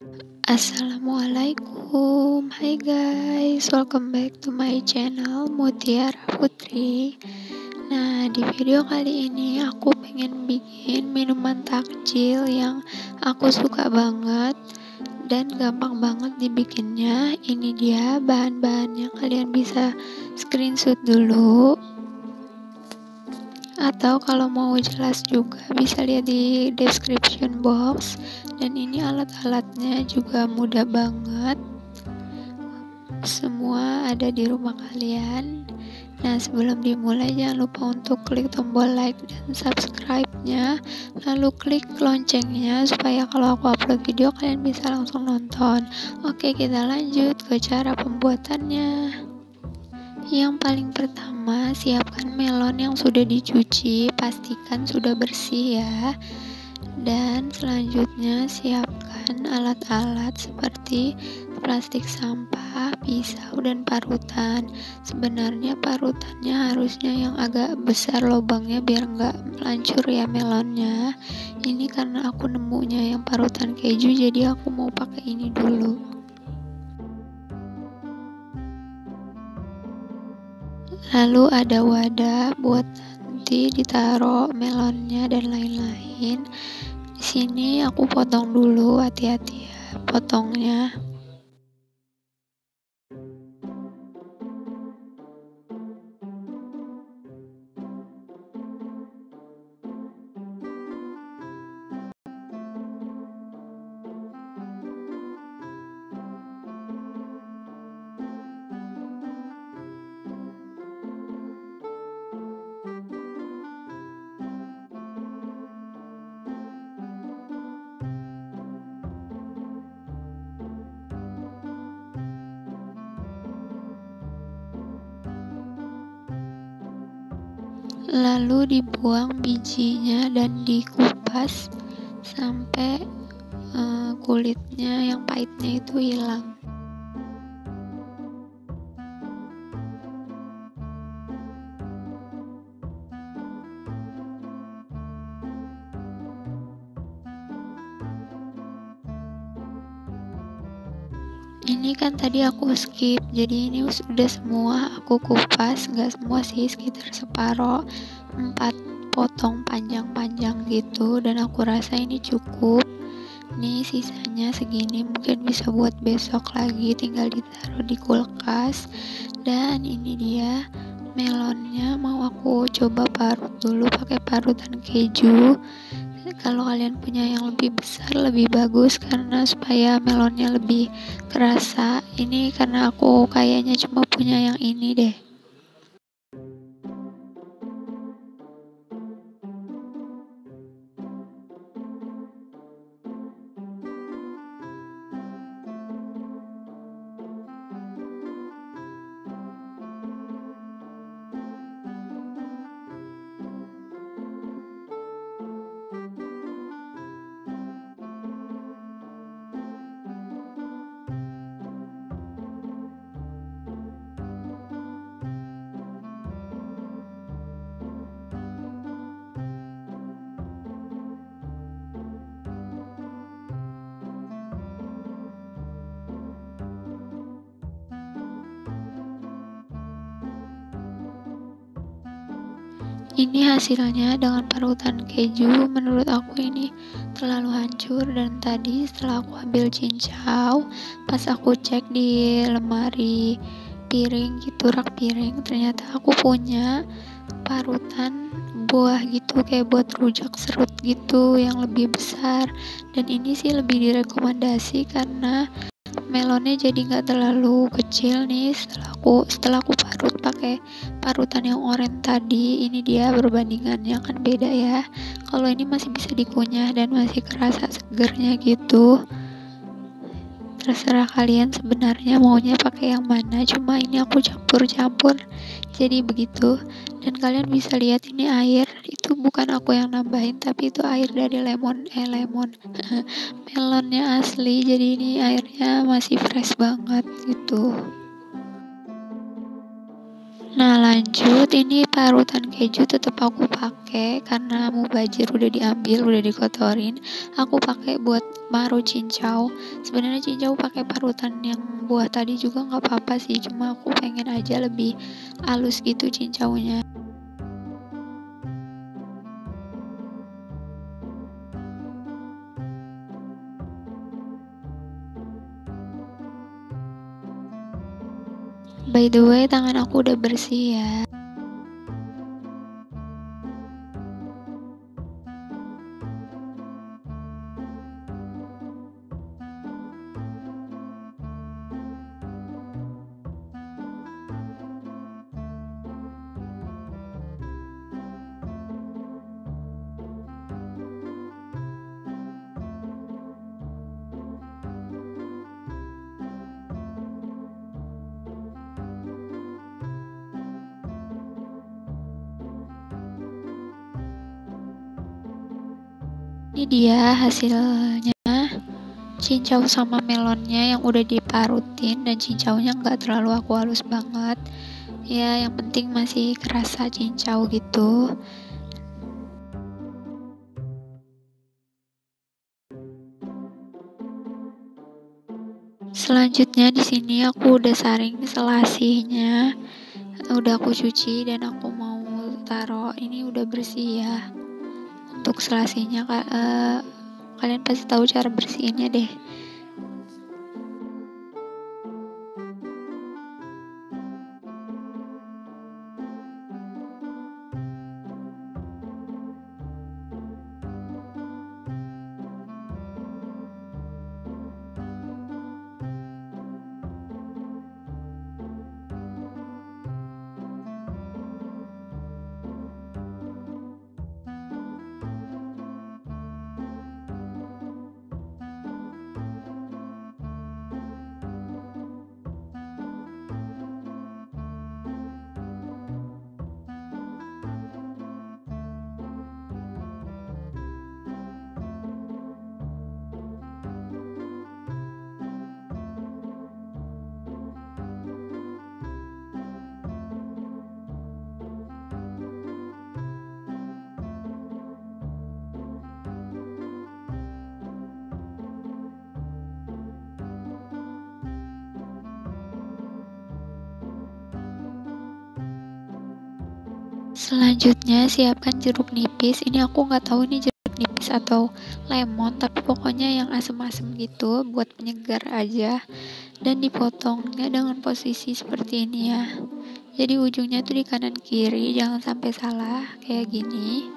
Assalamualaikum, hai guys, welcome back to my channel Mutiara Putri. Nah, di video kali ini aku pengen bikin minuman takjil yang aku suka banget dan gampang banget dibikinnya. Ini dia bahan-bahannya, kalian bisa screenshot dulu, atau kalau mau jelas juga bisa lihat di description box. Dan ini alat-alatnya juga mudah banget, semua ada di rumah kalian. Nah, sebelum dimulai jangan lupa untuk klik tombol like dan subscribe-nya, lalu klik loncengnya supaya kalau aku upload video kalian bisa langsung nonton. Oke, kita lanjut ke cara pembuatannya. Yang paling pertama, siapkan melon yang sudah dicuci, pastikan sudah bersih ya. Dan selanjutnya siapkan alat-alat seperti plastik sampah, pisau, dan parutan. Sebenarnya parutannya harusnya yang agak besar lubangnya biar nggak lancur ya melonnya. Ini karena aku nemunya yang parutan keju, jadi aku mau pakai ini dulu. Lalu ada wadah buat nanti ditaruh melonnya dan lain-lain. Di sini aku potong dulu, hati-hati ya potongnya. Lalu dibuang bijinya dan dikupas sampai kulitnya yang pahitnya itu hilang. Ini kan tadi aku skip, jadi ini sudah semua aku kupas, nggak semua sih, sekitar separoh, 4 potong panjang-panjang gitu, dan aku rasa ini cukup. Nih sisanya segini, mungkin bisa buat besok lagi, tinggal ditaruh di kulkas. Dan ini dia melonnya, mau aku coba parut dulu pakai parutan keju. Kalau kalian punya yang lebih besar lebih bagus karena supaya melonnya lebih kerasa. Ini karena aku kayaknya cuma punya yang ini deh. Ini hasilnya dengan parutan keju. Menurut aku ini terlalu hancur, dan tadi setelah aku ambil cincau, pas aku cek di lemari piring gitu, rak piring, ternyata aku punya parutan buah gitu, kayak buat rujak serut gitu yang lebih besar. Dan ini sih lebih direkomendasi karena melonnya jadi nggak terlalu kecil nih. Setelah aku parut pakai parutan yang oranye tadi, ini dia perbandingannya kan beda ya. Kalau ini masih bisa dikunyah dan masih kerasa segernya gitu. Terserah kalian sebenarnya maunya pakai yang mana, cuma ini aku campur-campur jadi begitu. Dan kalian bisa lihat ini air, itu bukan aku yang nambahin, tapi itu air dari lemon melonnya asli, jadi ini airnya masih fresh banget gitu. Nah lanjut, ini parutan keju tetap aku pakai karena mubazir udah diambil, udah dikotorin. Aku pakai buat parut cincau. Sebenarnya cincau pakai parutan yang buah tadi juga nggak apa-apa sih, cuma aku pengen aja lebih halus gitu cincaunya. By the way, tangan aku udah bersih ya. Ini dia hasilnya, cincau sama melonnya yang udah diparutin, dan cincaunya nggak terlalu aku halus banget ya, yang penting masih kerasa cincau gitu. Selanjutnya di sini aku udah saring selasihnya, udah aku cuci dan aku mau taruh. Ini udah bersih ya. Untuk selasihnya kalian pasti tahu cara bersihinnya deh. Selanjutnya siapkan jeruk nipis. Ini aku nggak tahu ini jeruk nipis atau lemon, tapi pokoknya yang asem-asem gitu buat penyegar aja. Dan dipotongnya dengan posisi seperti ini ya. Jadi ujungnya tuh di kanan kiri, jangan sampai salah kayak gini.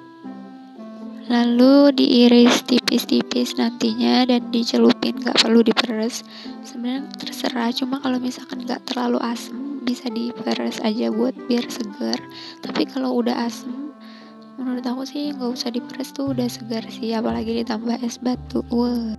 Lalu diiris tipis-tipis nantinya dan dicelupin, nggak perlu diperes. Sebenarnya terserah, cuma kalau misalkan nggak terlalu asem bisa diperes aja buat biar segar. Tapi kalau udah asem, menurut aku sih nggak usah diperes, tuh udah segar sih, apalagi ditambah es batu. Wah.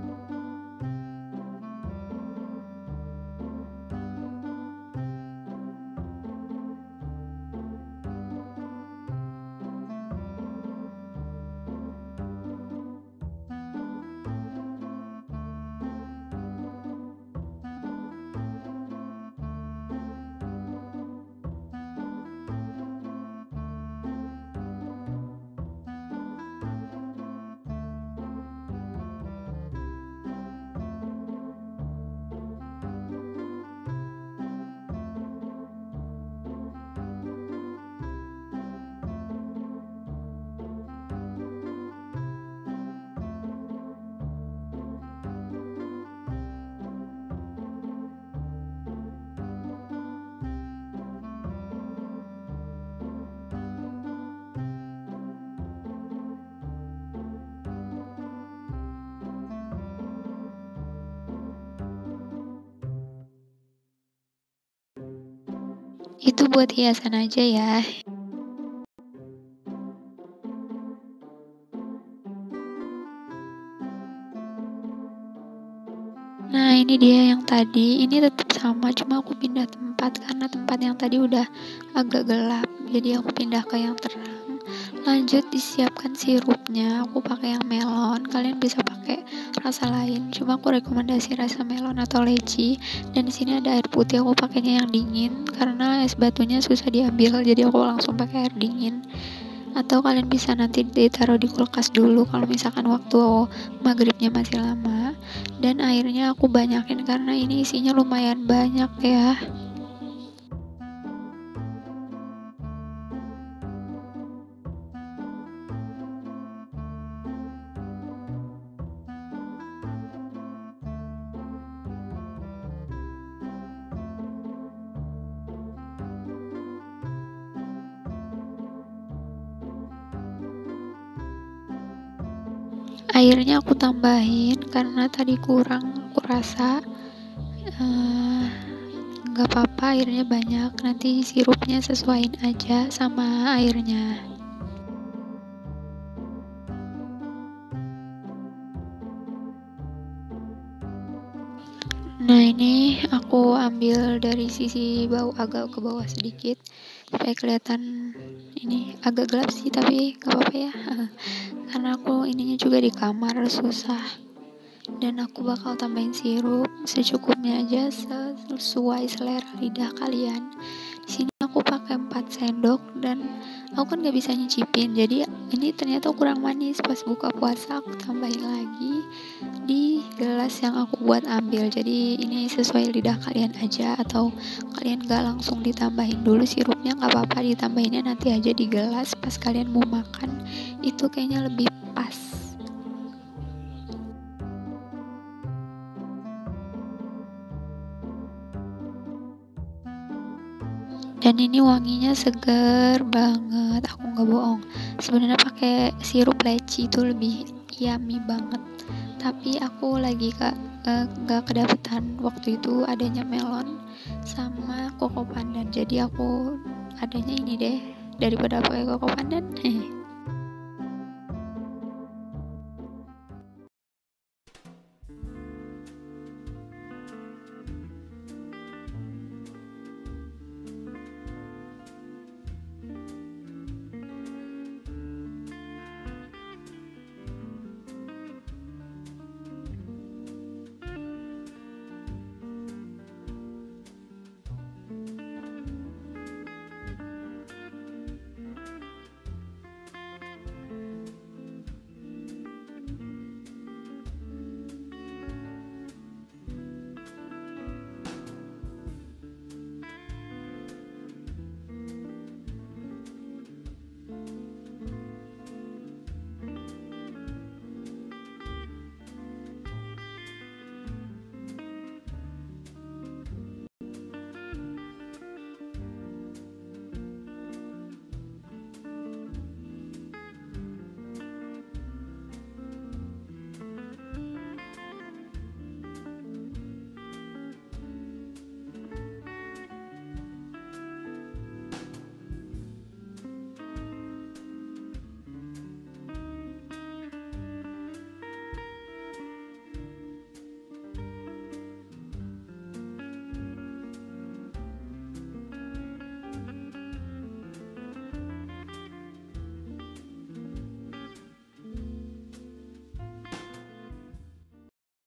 Itu buat hiasan aja ya. Nah ini dia yang tadi, ini tetap sama, cuma aku pindah tempat karena tempat yang tadi udah agak gelap, jadi aku pindah ke yang terang. Lanjut disiapkan sirupnya, aku pakai yang melon, kalian bisa pakai rasa lain, cuma aku rekomendasi rasa melon atau leci. Dan di sini ada air putih, aku pakainya yang dingin karena es batunya susah diambil, jadi aku langsung pakai air dingin. Atau kalian bisa nanti ditaruh di kulkas dulu kalau misalkan waktu maghribnya masih lama. Dan airnya aku banyakin karena ini isinya lumayan banyak ya. Airnya aku tambahin karena tadi kurang, aku rasa nggak apa-apa airnya banyak, nanti sirupnya sesuaiin aja sama airnya. Nah, ini aku ambil dari sisi bawah, agak ke bawah sedikit supaya kelihatan. Ini agak gelap sih tapi gak apa-apa ya. Karena aku ininya juga di kamar susah. Dan aku bakal tambahin sirup secukupnya aja, sesuai selera lidah kalian. Di sini aku pakai 4 sendok dan aku kan gak bisa nyicipin, jadi ini ternyata kurang manis. Pas buka puasa aku tambahin lagi di gelas yang aku buat ambil. Jadi ini sesuai lidah kalian aja, atau kalian gak langsung ditambahin dulu sirupnya gak apa-apa, ditambahinnya nanti aja di gelas pas kalian mau makan, itu kayaknya lebih pas. Dan ini wanginya seger banget, aku nggak bohong. Sebenarnya pakai sirup leci itu lebih yummy banget, tapi aku lagi nggak kedapetan waktu itu adanya melon sama koko pandan, jadi aku adanya ini deh daripada pakai koko pandan.